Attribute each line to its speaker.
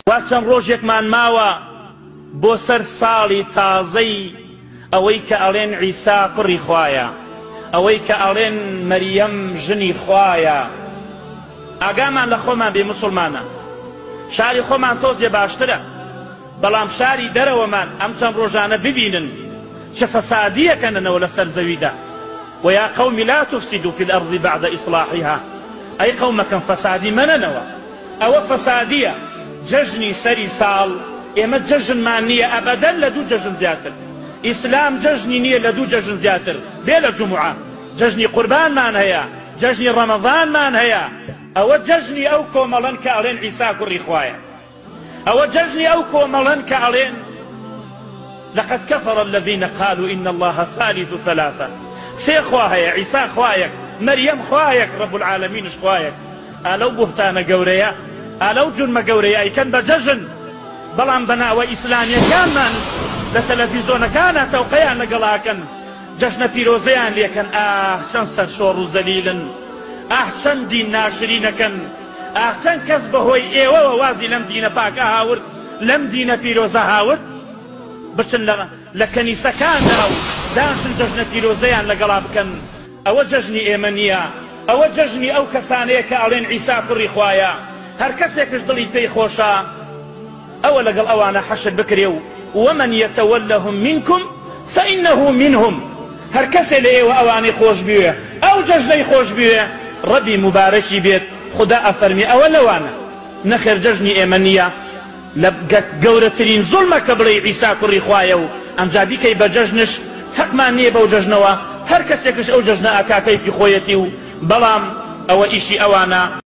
Speaker 1: وچەند ڕۆژێکمان ماوە بۆ سەر ساڵی تازەی ئەوەی کە ئەڵێن عیسا کوڕی خوایە، ئەوەی کە ئەڵێن مەریەم ژنی خوایە. ئاگامان لە خۆمان بێ موسڵمانە، شاری خۆمان تۆزێ باشترە، بەڵام شاری دەرەوەمان ئەم چەند ڕۆژانە ببینن چه فەسادیەکەنەوە لەسەر زەویدا. ويا قوم لا تفسدوا في الأرض بعد إصلاحها. أي قومكم فسادي مننوا أو فسادية ججني سري سال إما ججن مانية أبدا لدو ججن زياتر. إسلام ججني نية لدو ججن زياتر بلا جمعة، ججني قربان مان هيا، ججني رمضان مان هيا، أو ججني أو كوملن كألين عيسى كري خوايا، أو ججني أو كوملن كألين لقد كفر الذين قالوا إن الله ثالث ثلاثة. سي خواهي عيسى خوايك، مريم خوايك، رب العالمين خوايك. ألو بهتان قوريا، ألو جنم قوريا أي كان بججن بلان بنا وإسلاميا كان مانس لتلفزيون كان توقيا نقلا كان ججن فيروزيان ليكن شن سرشور زليلا شن دين ناشرين كان شن كسبه هوي ايوه ووازي لم دين باك هاور لم دين فيروزا هاور بشن لكنيسة كان دانشن ججن فيروزيان لقلا بكن أو ججني إيمانيا أو ججني أو كسانية كألين عيسى كري خوايا هر كسيكش دلي بي خوشا أو لقل أوانا حشر بكريو ومن يتولهم منكم فإنه منهم. هر كسي لئي وأواني خوش بيه أو ججني خوش بيه ربي مباركي بيت خدا أفرمي أو لوانا نخير ججني إيمانيا لبقت قورترين ظلمك بلي عيسى كري خوايا أمجابي كي بججنش حق ما نيبا وججنوا هر كسيكش أو ججنا أكا كيفي خويتي بلام أو إيشي أوانا